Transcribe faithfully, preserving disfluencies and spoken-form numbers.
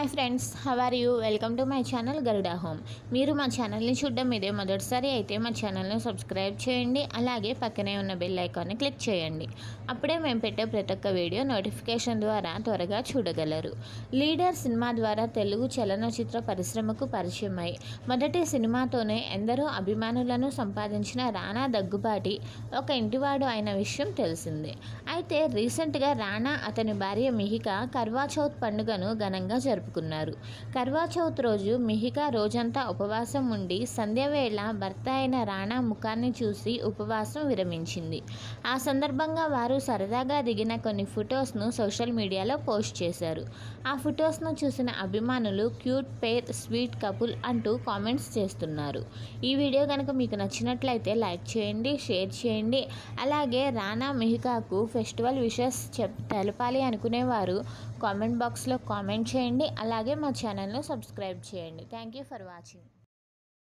Hi friends, how are you? Welcome to my channel Garuda home. మీరు మా ఛానల్ని చూడడం ఇదే మొదటిసారి అయితే మా ఛానల్ని సబ్స్క్రైబ్ చేయండి. అలాగే పక్కనే ఉన్న బెల్ ఐకాన్ని క్లిక్ చేయండి. అప్పుడే మేము పెట్టే ప్రతి ఒక్క వీడియో నోటిఫికేషన్ ద్వారా త్వరగా చూడగలరు. లీడర్ సినిమా ద్వారా తెలుగు చలనచిత్ర పరిశ్రమకు పరిచయమై మొదటి సినిమాతోనే ఎందరో అభిమానులను సంపాదించిన రానా దగ్గుబాటి ఒక ఇంటివాడు అయిన విషయం తెలిసిందే. అయితే రీసెంట్గా రానా అతని భార్య మిహిక కర్వా చౌత్ పండుగను ఘనంగా జరుపుకున్నారు. కర్వా చౌత్ రోజు మిహిక రోజంతా ఉపవాసం ఉండి సంధ్యవేళ భర్త అయిన రానా ముఖాన్ని చూసి ఉపవాసం విరమించింది. ఆ సందర్భంగా వారు సరదాగా దిగిన కొన్ని ఫొటోస్ను సోషల్ మీడియాలో పోస్ట్ చేశారు. ఆ ఫొటోస్ను చూసిన అభిమానులు క్యూట్ పేర్, స్వీట్ కపుల్ అంటూ కామెంట్స్ చేస్తున్నారు. ఈ వీడియో కనుక మీకు నచ్చినట్లయితే లైక్ చేయండి, షేర్ చేయండి. అలాగే రానా మిహికాకు ఫెస్టివల్ విషెస్ చెప్ తెలపాలి అనుకునేవారు కామెంట్ బాక్స్లో కామెంట్ చేయండి. అలాగే మా ఛానల్ను సబ్స్క్రైబ్ చేయండి. Thank you for watching.